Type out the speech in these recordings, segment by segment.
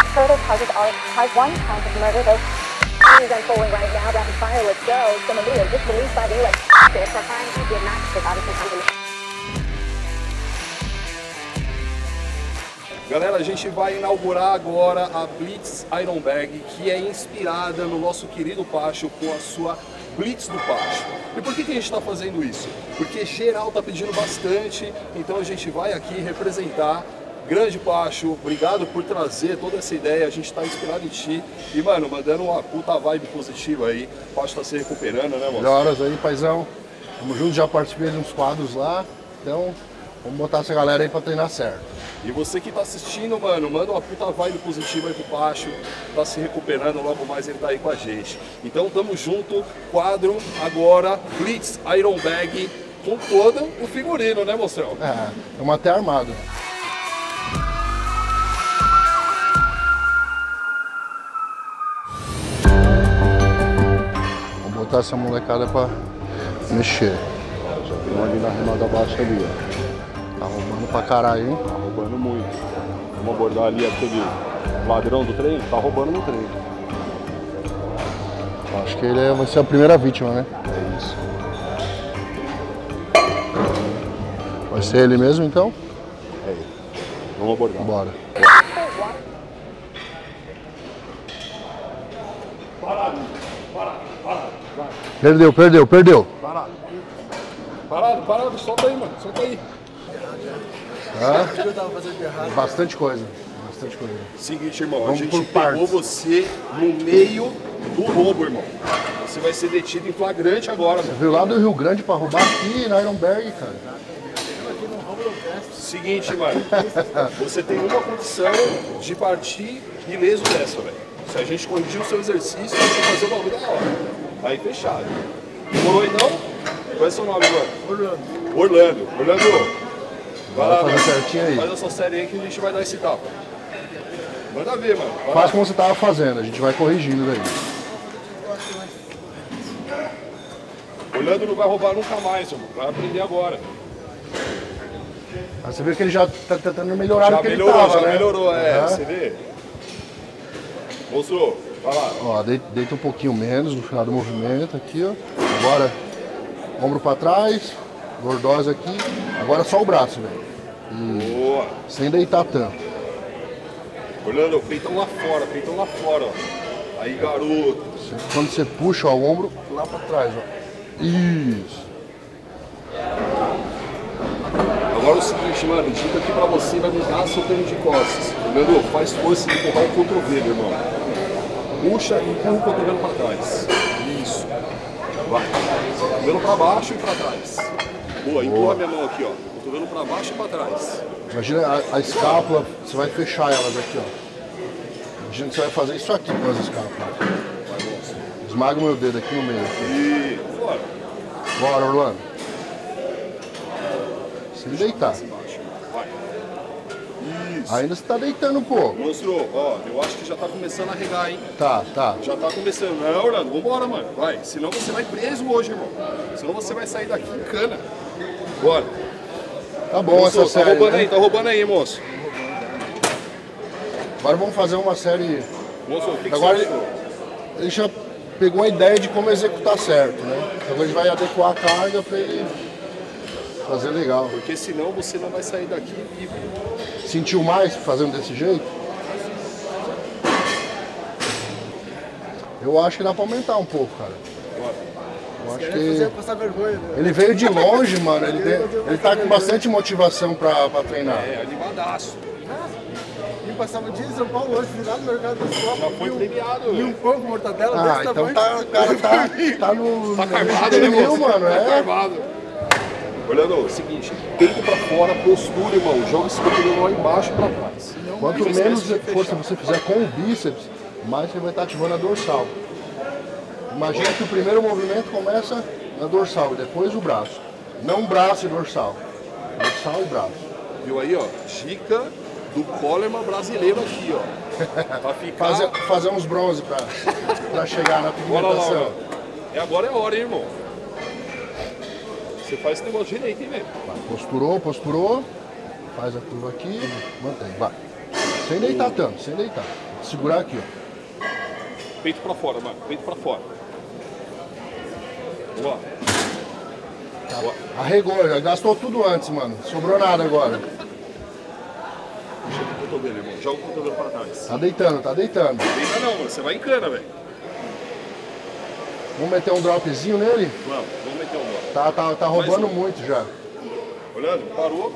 Further charges are one count of murder, though is unfolding right now. Rapid fire, let's go. Some of these just released by the U.S. for crimes he did not commit, obviously something. Galera, a gente vai inaugurar agora a Blitz Iron Bag, que é inspirada no nosso querido Pacho com a sua Blitz do Pacho. E por que a gente está fazendo isso? Porque geral tá pedindo bastante, então a gente vai aqui representar. Grande Pacho, obrigado por trazer toda essa ideia, a gente tá inspirado em ti. E mano, mandando uma puta vibe positiva aí, o Pacho tá se recuperando, né, mano? Melhoras aí, paizão. Tamo junto, já participei de uns quadros lá, então vamos botar essa galera aí pra treinar certo. E você que tá assistindo, mano, manda uma puta vibe positiva aí pro Pacho, tá se recuperando, logo mais ele tá aí com a gente. Então tamo junto, quadro agora, Blitz Iron Bag, com todo o figurino, né, moção? É, estamos até armado. Vamos botar essa molecada pra mexer. Já tem um ali na remada baixa ali, ó. Tá roubando pra caralho, hein? Tá roubando muito. Vamos abordar ali aquele ladrão do trem, tá roubando no trem. Acho que ele vai ser a primeira vítima, né? É isso. Vai ser ele mesmo, então? É ele. Vamos abordar. Bora. Perdeu, perdeu, perdeu. Parado. Parado, parado, solta aí, mano, solta aí. Bastante coisa, bastante coisa. Seguinte, irmão, Vamos a gente por pegou partes. você no meio do roubo, irmão. Você vai ser detido em flagrante agora, mano. Veio lá do Rio Grande pra roubar aqui na Ironberg, cara. Seguinte, mano, você tem uma condição de partir ileso dessa, velho. Se a gente corrigir o seu exercício, você fazer o bagulho da hora. Aí fechado. Demorou então? Qual é seu nome agora? Orlando. Orlando. Orlando, vai lá, fazer mano. certinho aí. Faz a sua série aí que a gente vai dar esse tapa. Manda ver, mano. Vai Faz lá. como você tava fazendo, a gente vai corrigindo daí. Orlando não vai roubar nunca mais, irmão. Vai aprender agora. Mas você vê que ele já tá tentando melhorar Já do que melhorou, ele tava, já né? melhorou, Aham. você vê? Mostrou, vai lá. Ó, deita um pouquinho menos no final do movimento aqui, ó. Agora, ombro pra trás, lordose aqui. Agora só o braço, velho. Boa. Sem deitar tanto. Orlando, peitão lá fora, ó. Aí, garoto. Quando você puxa ó, o ombro lá pra trás, ó. Isso. Agora o seguinte, mano, dica aqui pra você vai mudar seu treino de costas. Orlando, faz força em empurrar o cotovelo, irmão. Puxa e empurra o cotovelo pra trás. Isso. Vai. Cotovelo pra baixo e pra trás. Boa, empurra minha mão aqui, ó. Cotovelo pra baixo e pra trás. Imagina a escápula, você vai fechar elas aqui, ó. Imagina que você vai fazer isso aqui com as escápulas. Esmaga o meu dedo aqui no meio. E bora. Bora, Orlando. Sem deitar. Vai. Isso. Ainda você tá deitando, pô. Mostrou, ó, eu acho que já tá começando a regar, hein? Tá, tá. Já tá começando. Não, Orlando, vambora, mano. Vai. Senão você vai preso hoje, irmão. Senão você vai sair daqui em cana. Bora. Tá bom Moço, essa série. tá roubando né? aí, tá roubando aí, moço. Agora vamos fazer uma série. Moço, o que Agora você achou? ele já pegou a ideia de como executar certo, né? Então a gente vai adequar a carga pra ele fazer legal. Porque senão você não vai sair daqui vivo. Sentiu mais fazendo desse jeito? Eu acho que dá pra aumentar um pouco, cara. Bora. Eu acho que ele veio de longe, mano. Ele tá com bastante motivação pra treinar. É, animadaço. E passava dia em São Paulo hoje, virado no mercado do shopping. Já foi premiado, E um velho. pão com mortadela Ah, desse então tamanho. o cara tá no. Tá carvado, né, juvenil, moço? mano. Tá É. carvado. Orlando, seguinte, peito pra fora, postura, irmão. Joga esse cotovelo lá embaixo e pra trás. Quanto Não esquece menos de força fechar. você fizer com o bíceps, mais você vai estar ativando a dorsal. Imagina que o primeiro movimento começa na dorsal e depois o braço. Não braço e dorsal. Dorsal e braço. Viu aí, ó? Dica do Coleman brasileiro aqui, ó. Pra ficar... Fazer uns bronze pra chegar na Bora lá, pigmentação. ó. Agora é a hora, hein, irmão? Você faz esse negócio direito, hein, velho? Posturou, posturou. Faz a curva aqui. Mantém, vai. Sem deitar tanto, sem deitar. segurar aqui, ó. Peito pra fora, mano. Peito pra fora. Vamos lá. Boa. Arregou, já gastou tudo antes, mano. Sobrou nada agora. Deixa o cotovelo, irmão. Joga o cotovelo pra trás. Tá deitando, tá deitando. Deita não, mano. Você vai em cana, velho. Vamos meter um dropzinho nele? Vamos meter um drop. Tá roubando muito já. Olhando, parou.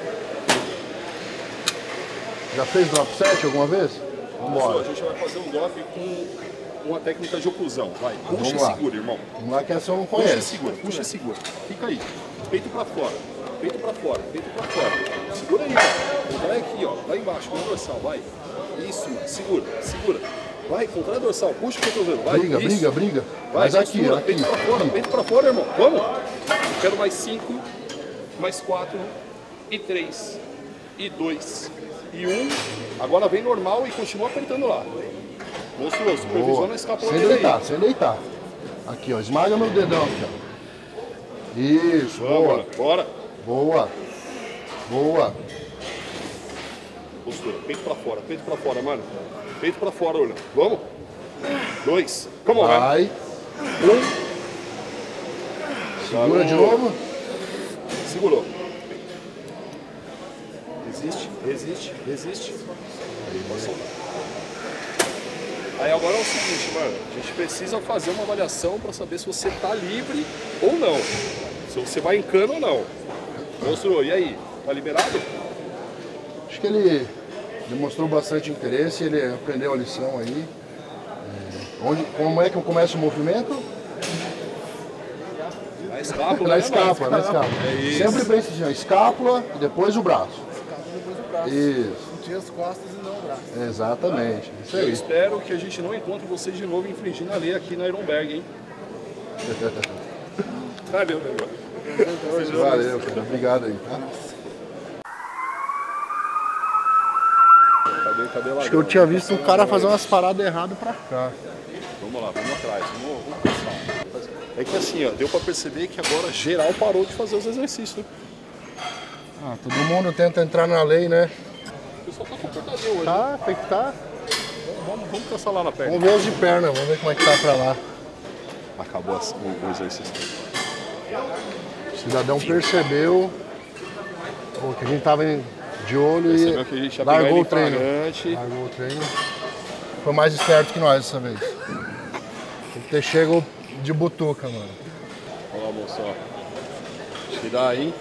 Já fez drop set alguma vez? Pessoal, Vambora. a gente vai fazer um drop com uma técnica de oclusão. Vai, puxa e lá. segura, irmão. Vamos lá que essa eu não Puxa e conheço. segura, puxa e segura. Fica aí. Peito pra fora. Peito pra fora, peito pra fora. Segura aí, ó. Vai aqui, ó. Lá embaixo, com a dorsal, vai. Isso, mano. Segura, segura. Vai, contra a dorsal. Puxa o cotovelo. Vai, Briga, isso. briga, briga. Vai, Mas aqui, segura. aqui. Peito pra fora, irmão. Vamos. Quero mais 5, mais 4, e 3, e 2, e 1. Agora vem normal e continua apertando lá. Monstruoso, supervisiona a escápula Sem dele deitar, aí. sem deitar. Aqui, ó. Esmaga meu dedão aqui, ó. Isso, Vamos, boa. mano. Bora. Boa. Boa. Postura, peito pra fora, mano. Peito pra fora, olha. Vamos. 2. Come on, velho. Vai. 1. Segura de novo. Segurou. Resiste, resiste, resiste. Pode soltar. Aí agora é o seguinte, mano. A gente precisa fazer uma avaliação pra saber se você tá livre ou não. Se você vai em cano ou não. Mostrou, e aí? Tá liberado? Acho que ele demonstrou bastante interesse, ele aprendeu a lição aí. Como é que eu começo o movimento? Na escápula, Na né, escápula, na mano? escápula. É isso. Sempre pensa assim, ó, escápula e depois o braço. Depois o braço. Isso, Sentir as costas e não o braço. exatamente. Isso Eu aí. espero que a gente não encontre vocês de novo infringindo a lei aqui na Ironberg, hein? Valeu, meu. Valeu, cara. Obrigado aí, tá? Cadê lá? Acho que eu tinha visto um cara fazer umas paradas erradas pra cá. Vamos lá, vamos atrás, vamos pensar. É que assim, ó, deu pra perceber que agora geral parou de fazer os exercícios, né? Ah, todo mundo tenta entrar na lei, né? O pessoal tá comportadinho hoje. Tá, tem que estar. Vamos caçar lá na perna. Vamos ver os de perna, vamos ver como é que tá pra lá. Acabou o exercício. O cidadão percebeu que a gente tava de olho Percebeu e que a gente ia pegar largou ele o treino. flagrante. Largou o treino. Foi mais esperto que nós dessa vez. Tem que ter chego de butuca, mano. Olha lá, moço, ó. Acho que dá, hein?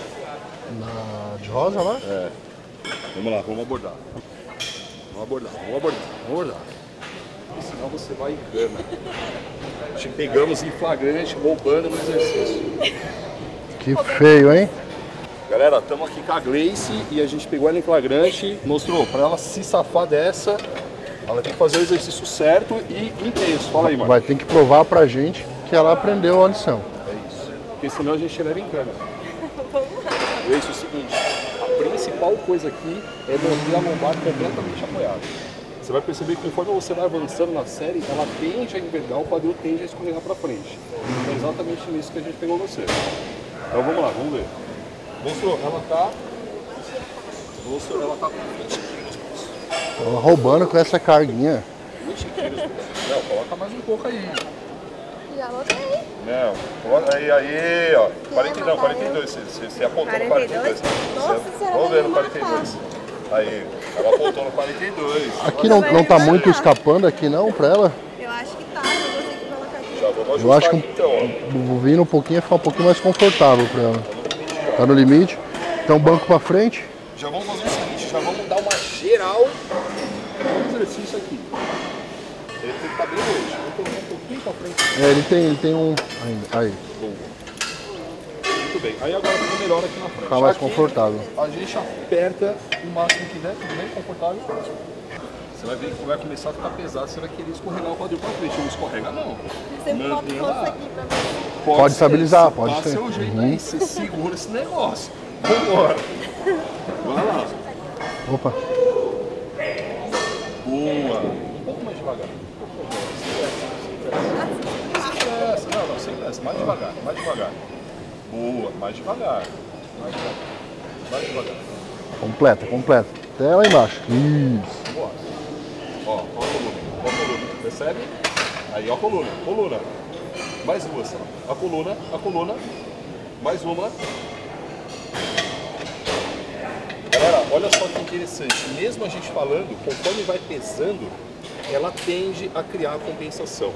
De rosa lá? É. Vamos lá, vamos abordar. Vamos abordar. Porque senão você vai em cana. Te pegamos em flagrante, roubando no exercício. Que feio, hein? Galera, estamos aqui com a Gleice e a gente pegou ela em flagrante, mostrou, para ela se safar dessa, ela tem que fazer o exercício certo e intenso. Fala aí, mano. Vai ter que provar pra gente que ela aprendeu a lição. É isso. Porque senão a gente leva em cana. Gleice, é o seguinte, a principal coisa aqui é manter a lombar completamente apoiada. Você vai perceber que conforme você vai avançando na série, ela tende a envergar, o quadril tende a escorregar para frente. É exatamente nisso que a gente pegou você. Então vamos lá, vamos ver. Mostrou, ela tá com 20 quilos. Ela roubando com essa carguinha. 20 quilos. Não, coloca mais um pouco aí. Já botei. Não, coloca aí, ó. 42. Você apontou no 42. Nossa senhora, Vamos ver no vai 42. Aí, ela apontou no 42. Aqui não tá muito escapando aqui não pra ela? Eu acho que tá, eu vou ter que colocar aqui. Já vamos Eu acho ajustar que aqui então, ó. vindo um pouquinho ia ficar um pouquinho mais confortável pra ela. Tá no limite. Então banco pra frente. Já vamos fazer o seguinte, já vamos dar uma geral no exercício aqui. Ele tem que estar bem hoje. Vamos colocar um pouquinho pra frente. Ele tem um ainda. Aí. Muito bem. Aí agora fica melhor aqui na frente. Fica mais Aqui, confortável. A gente aperta o máximo que der, tudo bem confortável. Você vai ver que vai começar a ficar pesado, você vai querer escorregar o quadril pra frente. Não escorrega não. Você me bota Mantém força lá. aqui pra mim. Pode estabilizar, pode Dá ser. seu jeito aí, você segura esse negócio. Vambora. Vai lá. Opa. Boa. Um pouco mais devagar. Sem pressa. Não, sem pressa. Mais devagar, mais devagar. Boa, mais devagar. Mais devagar. Mais devagar. Completa. Até lá embaixo. Isso. Boa. Ó a coluna, percebe? Aí, ó a coluna, coluna. Mais duas, a coluna, mais uma. Galera, olha só que interessante, mesmo a gente falando, conforme vai pesando, ela tende a criar compensação.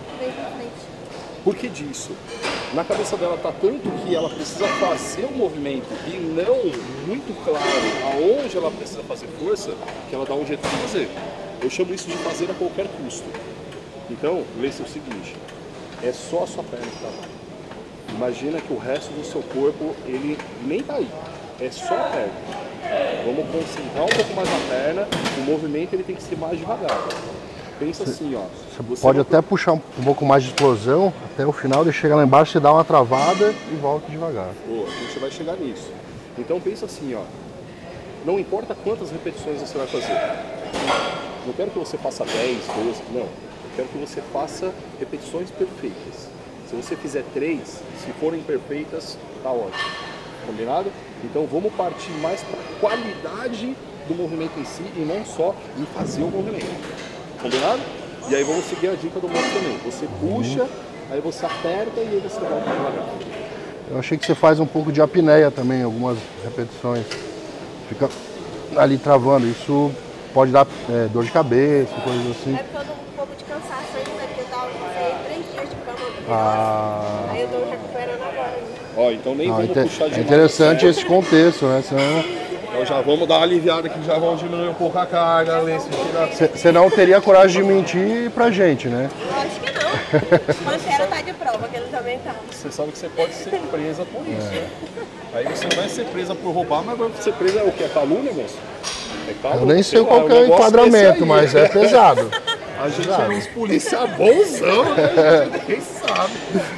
Por que disso? Na cabeça dela tá tanto que ela precisa fazer o movimento e não muito claro aonde ela precisa fazer força, que ela dá um jeito de fazer. Eu chamo isso de fazer a qualquer custo. Então, lembre-se o seguinte, é só a sua perna que trabalha. Imagina que o resto do seu corpo, ele nem tá aí, é só a perna. Vamos concentrar um pouco mais na perna, o movimento ele tem que ser mais devagar. Pensa assim, ó. Você pode até puxar um pouco mais de explosão, até o final, ele chega lá embaixo, você dá uma travada e volta devagar. Boa, a gente vai chegar nisso. Então pensa assim, ó. Não importa quantas repetições você vai fazer. Não quero que você faça 10, 12, não. Eu quero que você faça repetições perfeitas. Se você fizer 3, se forem perfeitas, tá ótimo. Combinado? Então vamos partir mais para a qualidade do movimento em si e não só em fazer o movimento. Combinado? E aí vamos seguir a dica do moço também. Você puxa, aí você aperta e aí você volta devagar. Eu achei que você faz um pouco de apneia também, algumas repetições. Fica ali travando. Isso pode dar dor de cabeça, coisas assim. É porque eu dou um pouco de cansaço ainda, porque eu tava com 3 dias de cama. Aí eu tô recuperando agora. Ó, então nem vamos puxar demais. É interessante esse contexto, né? Senão... Então já vamos dar uma aliviada aqui, já vamos diminuir um pouco a carga. Você não teria coragem de mentir pra gente, né? Eu acho que não. Pantera tá de prova, que ele também tá. Você sabe que você pode ser presa por isso, né? Aí você não vai ser presa por roubar, mas vai ser presa o quê? É calúnia, moço? É calúnia, eu nem sei qual que é o enquadramento, mas é pesado. A gente é uns polícia bonzão, né? Quem sabe?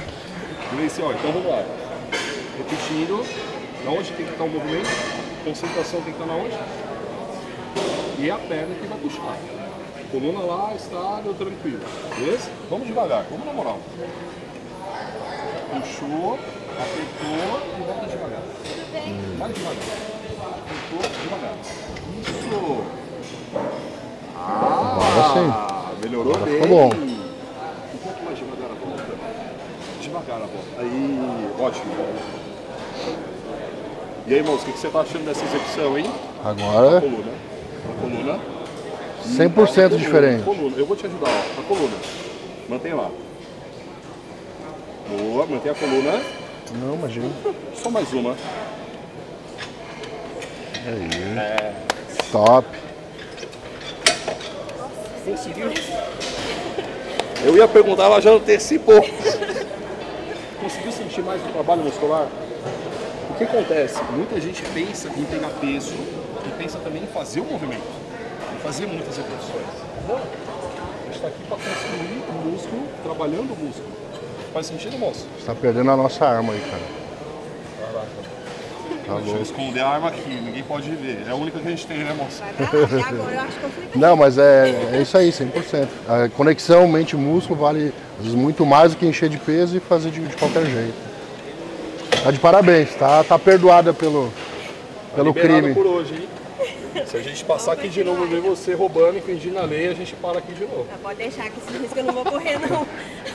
Ó, então vamos lá. Repetindo, onde tem que estar o movimento? Concentração tem que estar na onde? E é a perna que vai puxar. Coluna lá, estável, tranquilo. Beleza? Vamos devagar, vamos na moral. Puxou, apertou e volta devagar. Mais devagar. Apertou, devagar. Isso! Melhorou bem. Ficou bom. Um pouco mais devagar a volta. Devagar a volta. Aí, ótimo. E aí, moço, o que você tá achando dessa execução, hein? Agora... A coluna. 100% diferente. Coluna. Eu vou te ajudar, ó. A coluna. Mantém lá. Boa, mantém a coluna. Não, imagina. Só mais uma. Aí. Top. Conseguiu? Eu ia perguntar, ela já antecipou. Conseguiu sentir mais o trabalho muscular? O que acontece? Muita gente pensa em pegar peso e pensa também em fazer o movimento, em fazer muitas repetições. Não, a gente está aqui para construir o músculo, trabalhando o músculo. Faz sentido, moço? Você está perdendo a nossa arma aí, cara. Caraca. Deixa eu esconder a arma aqui, ninguém pode ver. É a única que a gente tem, né, moço? Vai pra lá, e agora eu acho que eu fui bem. Não, mas é isso aí, 100%. A conexão mente-músculo vale às vezes muito mais do que encher de peso e fazer de qualquer jeito. Tá de parabéns, tá perdoada pelo crime. Por hoje, hein? Se a gente passar aqui de novo e ver você roubando e fingindo a lei, a gente para aqui de novo. Pode deixar que esse risco eu não vou correr, não.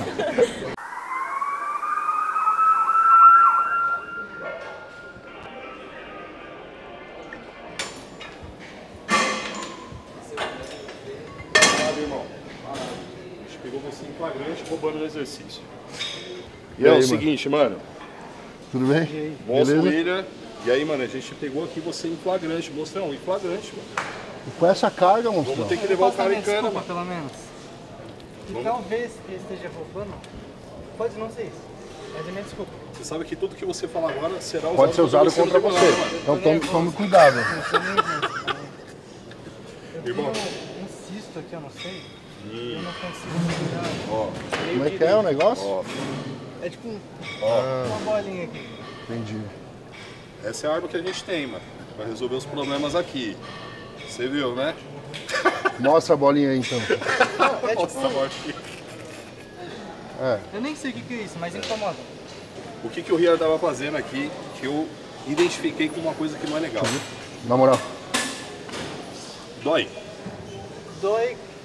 Parado, irmão. Parado. A gente pegou você em flagrante roubando no exercício. E é o seguinte, mano. Tudo bem? Monstro William. E aí, mano, a gente pegou aqui você em flagrante, mostrão, em flagrante, mano. E com essa carga, mostrão. Vamos ter que levar o cara em cana, mano. Pelo menos. E talvez ele esteja roubando. Pode não ser isso. Mas é minha desculpa. Você sabe que tudo que você falar agora será usado Pode ser usado contra você. Então tome cuidado. Eu tenho um cisto aqui, eu não sei. Eu não consigo tirar. Ó, Como é que é o negócio? ó. É tipo uma bolinha aqui. Entendi. Essa é a arma que a gente tem, mano. Pra resolver os problemas aqui. Você viu, né? Mostra a bolinha aí, então. É tipo, Nossa, morte. eu nem sei o que é isso, mas incomoda. O que o Rian tava fazendo aqui, que eu identifiquei com uma coisa que não é legal. Na moral. Dói. Dói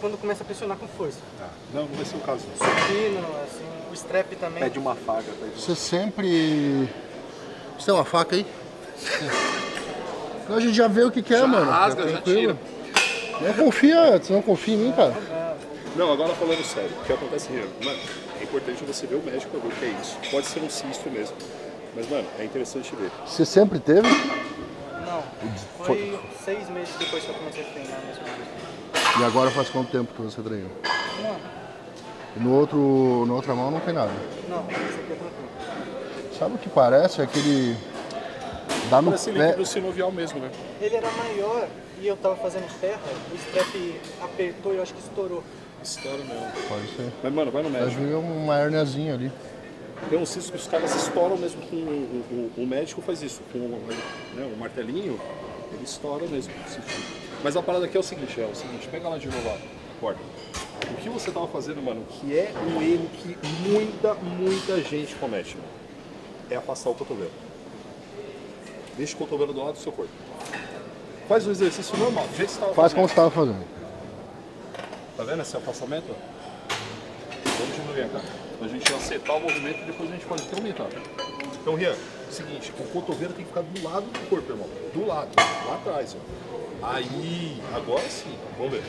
quando começa a pressionar com força. Não, não vai ser o caso. Supino, assim, o strap também. Pede uma faca. Você sempre... Você tem uma faca aí? Então a gente já vê o que quer, mano. rasga, Tá já tranquilo. Não confia, você não confia em mim, cara. Não, agora falando sério, o que acontece, mano, é importante você ver o médico pra ver o que é isso. Pode ser um cisto mesmo. Mas, mano, é interessante ver. Você sempre teve? Não, foi 6 meses depois que eu comecei a treinar, mais ou menos. E agora faz quanto tempo que você treina? Um ano. E na outra mão não tem nada. Não, esse aqui é tranquilo. Sabe o que parece? É aquele... Dá no Parece pé. líquido sinovial mesmo, né? Ele era maior e eu tava fazendo terra, o strap apertou e eu acho que estourou. Estoura mesmo. Pode ser. Mas, mano, vai no Mas médico. viu uma herniazinha ali. Tem um cisto que os caras estouram mesmo com... O médico faz isso. Com um martelinho, ele estoura mesmo. Mas a parada aqui é o seguinte, pega lá de novo lá, corta. O que você tava fazendo, mano, que é um erro que muita gente comete, mano, é afastar o cotovelo. Deixa o cotovelo do lado do seu corpo. Faz o exercício normal, do jeito que você tava Faz fazendo. como você estava fazendo. Tá vendo esse afastamento? Vamos diminuir, cara. Pra gente acertar o movimento e depois a gente pode até aumentar. Então, Rian, é o seguinte, o cotovelo tem que ficar do lado do corpo, irmão. Do lado, lá atrás, ó. Aí, agora sim, vamos ver.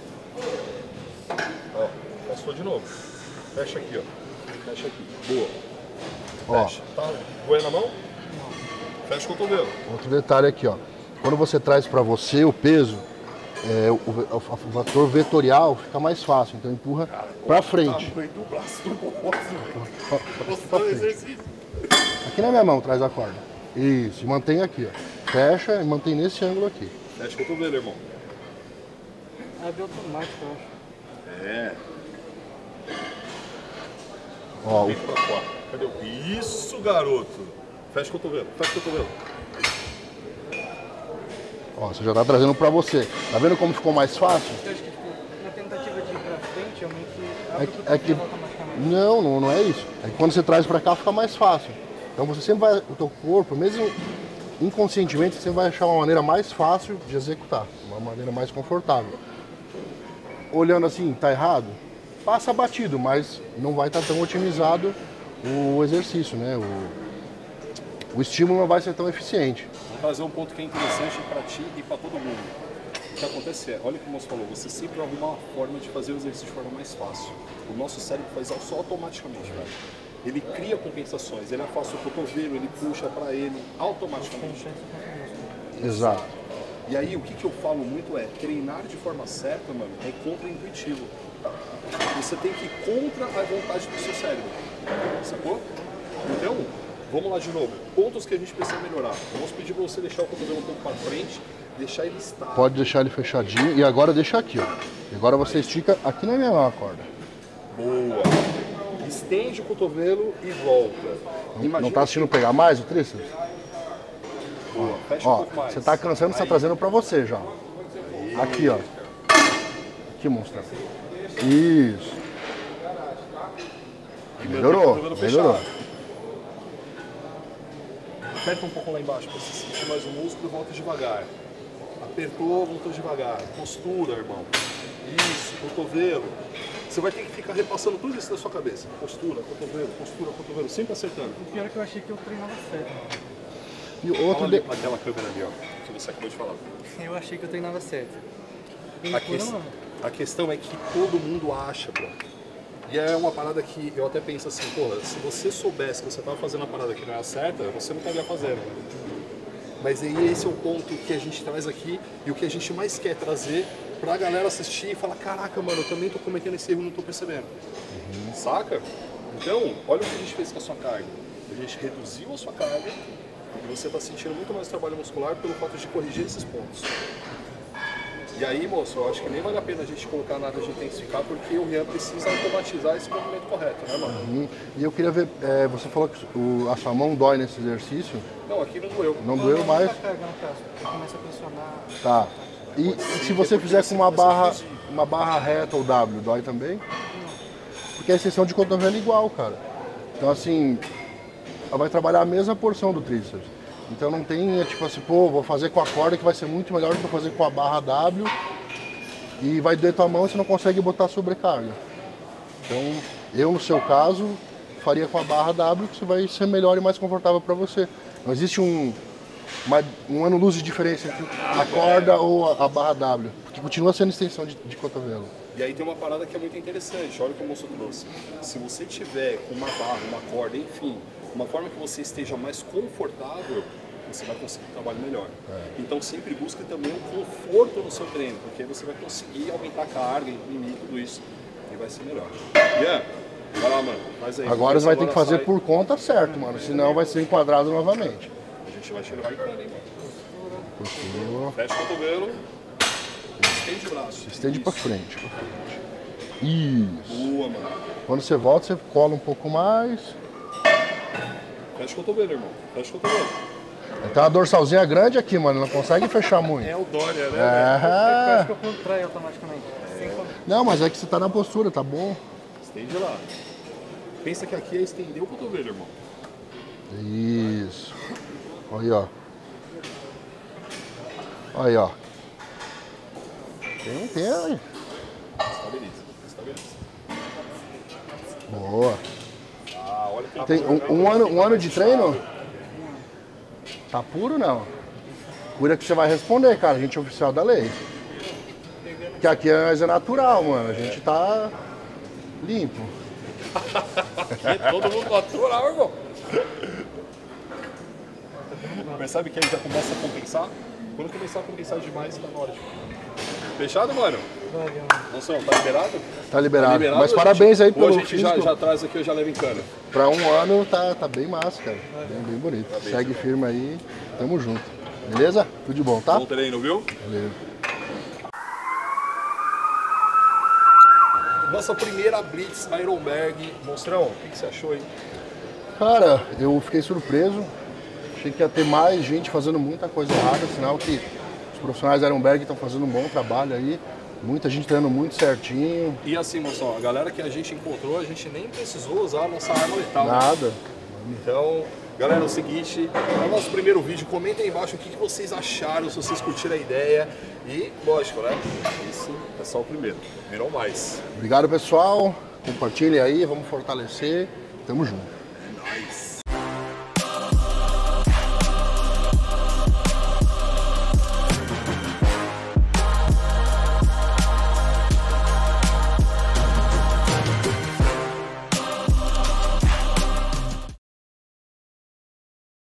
Ó, passou de novo. Fecha aqui, ó. Fecha aqui. Boa. Ó. Fecha. Tá doendo na mão? Fecha o cotovelo. Outro detalhe aqui, ó. Quando você traz para você o peso, o fator vetorial fica mais fácil, então empurra para frente. Tamanho do braço do moço, velho. Mostrando o exercício. Aqui na minha mão, traz a corda. Isso, e mantém aqui, ó. Fecha e mantém nesse ângulo aqui. Fecha o cotovelo, irmão. É bem automático, eu acho. É. Ó, Vem pra fora. Cadê o... Isso, garoto. Fecha o cotovelo, fecha o cotovelo. ó, você já tá trazendo para você. Tá vendo como ficou mais fácil? Eu acho que, tipo, na tentativa de ir pra frente, eu meio que abro o É que cotovelo automaticamente. não é isso. É que quando você traz para cá fica mais fácil. Então você sempre vai, o teu corpo, mesmo inconscientemente, você vai achar uma maneira mais fácil de executar, uma maneira mais confortável. Olhando assim, tá errado? Passa batido, mas não vai estar tão otimizado o exercício, né? O estímulo não vai ser tão eficiente. Vou trazer um ponto que é interessante para ti e para todo mundo. O que acontece é, olha o que o moço falou, você sempre vai arrumar uma forma de fazer o exercício de forma mais fácil. O nosso cérebro faz isso só automaticamente, velho. Ele cria compensações, ele afasta o cotovelo, ele puxa para ele automaticamente. Exato. E aí o que eu falo muito é, treinar de forma certa, mano, é contra-intuitivo. Você tem que ir contra a vontade do seu cérebro, sacou? Então, vamos lá de novo. Pontos que a gente precisa melhorar. Vamos pedir para você deixar o cotovelo um pouco para frente, deixar ele estável. Pode deixar ele fechadinho e agora deixa aqui, ó. E agora você estica aqui na minha mão a corda. Boa. Estende o cotovelo e volta. Não tá assistindo pegar mais o tríceps? Boa. Fecha um Ó, pouco mais. você tá cansando, você tá trazendo pra você já. Aqui, ó. Aqui, monstro. Isso. Melhorou, melhorou. Aperta um pouco lá embaixo para você sentir mais o músculo e volta devagar. Apertou, voltou devagar. Postura, irmão. Isso, cotovelo. Você vai ter que ficar repassando tudo isso na sua cabeça. Postura, cotovelo, sempre acertando. O pior é que eu achei que eu treinava certo. E outro Fala ali para aquela câmera ali, ó, que você acabou de falar. Eu achei que eu treinava certo. E A questão é que todo mundo acha, bro. E é uma parada que eu até penso assim, porra, se você soubesse que você estava fazendo a parada que não era certa, você não estaria fazendo. Mas aí esse é o ponto que a gente traz aqui e o que a gente mais quer trazer pra galera assistir e falar, caraca, mano, eu também tô cometendo esse erro e não tô percebendo. Saca? Então, olha o que a gente fez com a sua carga. A gente reduziu a sua carga e você tá sentindo muito mais trabalho muscular pelo fato de corrigir esses pontos. E aí, moço, eu acho que nem vale a pena a gente colocar nada de intensificar, porque o Rian precisa automatizar esse movimento correto, né, mano? E eu queria ver, você falou que a sua mão dói nesse exercício. Não, aqui não doeu. Não doeu mais? Carga, no caso. Começa a pressionar. Tá. E se você fizer com uma barra reta ou W, dói também? Porque a extensão de cotovelo é igual, cara. Então, assim, ela vai trabalhar a mesma porção do tríceps. Então não tem, tipo assim, pô, vou fazer com a corda que vai ser muito melhor do que eu fazer com a barra W. e vai doer tua mão e você não consegue botar sobrecarga. Então, eu no seu caso, faria com a barra W, que vai ser melhor e mais confortável para você. Não existe um ano-luz de diferença entre a corda ou a barra W, porque continua sendo extensão de cotovelo. E aí tem uma parada que é muito interessante, olha o que o moço trouxe. Se você tiver com uma barra, uma corda, enfim, uma forma que você esteja mais confortável, você vai conseguir um trabalho melhor. Então sempre busque também um conforto no seu treino, porque aí você vai conseguir aumentar a carga, imprimir tudo isso e vai ser melhor. Yeah. Vai lá, mano, faz aí. Agora você vai ter que fazer por conta certo, mano, senão vai ser enquadrado novamente. A gente vai chegar em cana, hein, mano. Postura. Fecha o cotovelo, estende o braço. Estende pra frente. Isso. Boa, mano. Quando você volta, você cola um pouco mais. Fecha o cotovelo, irmão. Fecha o cotovelo. Tem uma dorsalzinha grande aqui, mano, não consegue fechar muito. É o Dória, né? É. Acho que eu contrai automaticamente. Não, mas é que você tá na postura, tá bom. Estende lá. Pensa que aqui é estender o cotovelo, irmão. Isso. Aí, ó. Aí, ó. Tem aí. Estabiliza. Boa. Ah, olha que Tem um ano de treino? Tá puro, não? Cura que você vai responder, cara. A gente é oficial da lei. Que aqui é natural, mano. A gente tá limpo. Aqui é todo mundo natural, irmão. Mas sabe que aí já começa a compensar? Quando começar a compensar demais, tá na hora de... Fechado, mano? Nossa, tá liberado? Tá liberado. Mas ou parabéns aí pelo Ou a gente físico. já traz aqui, eu já levo em cana. Pra um ano tá bem massa, cara. Bem bonito. Segue firme aí. Tamo junto. Beleza? Tudo de bom, tá? Bom treino, viu? Valeu. Nossa primeira Blitz Ironberg. Monstrão, o que você achou aí? Cara, eu fiquei surpreso. Achei que ia ter mais gente fazendo muita coisa errada, sinal que os profissionais da Ironberg estão fazendo um bom trabalho aí. Muita gente treinando muito certinho. E assim, moção, a galera que a gente encontrou, a gente nem precisou usar a nossa arma letal. Nada. Então, galera, é o seguinte, é o nosso primeiro vídeo. Comentem aí embaixo o que vocês acharam, se vocês curtiram a ideia. E, lógico, né? Isso é só o primeiro. Virou mais. Obrigado, pessoal. Compartilhem aí, vamos fortalecer. Tamo junto. É nóis.